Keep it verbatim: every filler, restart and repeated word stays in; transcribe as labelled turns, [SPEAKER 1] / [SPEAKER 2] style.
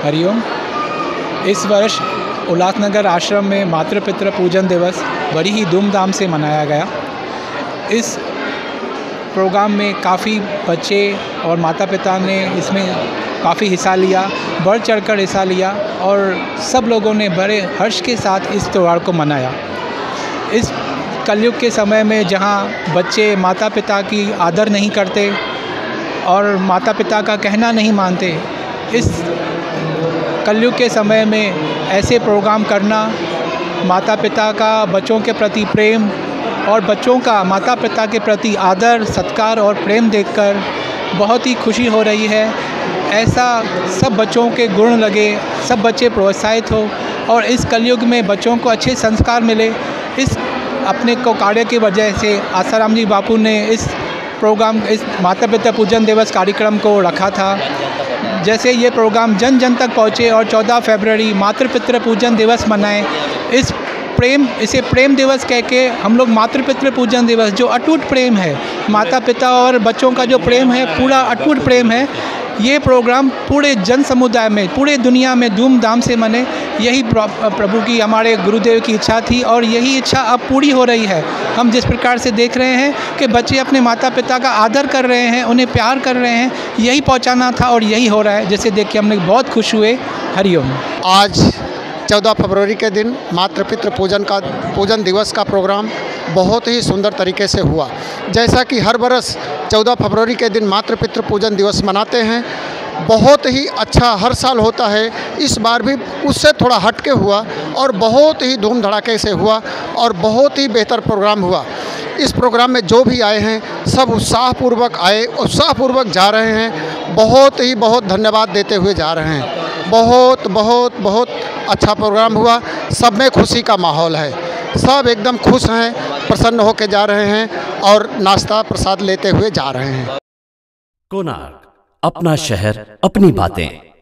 [SPEAKER 1] हरिओम। इस वर्ष उल्लासनगर आश्रम में मातृ पितृ पूजन दिवस बड़ी ही धूमधाम से मनाया गया। इस प्रोग्राम में काफ़ी बच्चे और माता पिता ने इसमें काफ़ी हिस्सा लिया, बढ़ चढ़कर हिस्सा लिया और सब लोगों ने बड़े हर्ष के साथ इस त्यौहार को मनाया। इस कलयुग के समय में जहाँ बच्चे माता पिता की आदर नहीं करते और माता पिता का कहना नहीं मानते, इस कलयुग के समय में ऐसे प्रोग्राम करना माता पिता का बच्चों के प्रति प्रेम और बच्चों का माता पिता के प्रति आदर सत्कार और प्रेम देखकर बहुत ही खुशी हो रही है। ऐसा सब बच्चों के गुण लगे, सब बच्चे प्रोत्साहित हो और इस कलयुग में बच्चों को अच्छे संस्कार मिले। इस अपने को कार्य की वजह से आसाराम जी बापू ने इस प्रोग्राम इस माता पिता पूजन दिवस कार्यक्रम को रखा था। जैसे ये प्रोग्राम जन जन तक पहुँचे और चौदह फरवरी मातृ पितृ पूजन दिवस मनाएं। इस प्रेम इसे प्रेम दिवस कह के हम लोग मातृ पितृ पूजन दिवस, जो अटूट प्रेम है, माता पिता और बच्चों का जो प्रेम है, पूरा अटूट प्रेम है, ये प्रोग्राम पूरे जन समुदाय में पूरे दुनिया में धूमधाम से मने। यही प्रभु की हमारे गुरुदेव की इच्छा थी और यही इच्छा अब पूरी हो रही है। हम जिस प्रकार से देख रहे हैं कि बच्चे अपने माता पिता का आदर कर रहे हैं, उन्हें प्यार कर रहे हैं, यही पहुंचाना था और यही हो रहा है, जिसे देख के हम लोग बहुत खुश हुए। हरिओम।
[SPEAKER 2] आज चौदह फरवरी के दिन मातृ पितृ पूजन का पूजन दिवस का प्रोग्राम बहुत ही सुंदर तरीके से हुआ। जैसा कि हर बरस चौदह फरवरी के दिन मातृ पितृ पूजन दिवस मनाते हैं, बहुत ही अच्छा हर साल होता है। इस बार भी उससे थोड़ा हटके हुआ और बहुत ही धूम धड़ाके से हुआ और बहुत ही बेहतर प्रोग्राम हुआ। इस प्रोग्राम में जो भी आए हैं सब उत्साहपूर्वक आए, उत्साहपूर्वक जा रहे हैं। बहुत ही बहुत धन्यवाद देते हुए जा रहे हैं। बहुत बहुत बहुत अच्छा प्रोग्राम हुआ। सब में खुशी का माहौल है, सब एकदम खुश हैं, प्रसन्न होकर जा रहे हैं और नाश्ता प्रसाद लेते हुए जा रहे हैं।
[SPEAKER 3] कोणार्क, अपना शहर अपनी बातें।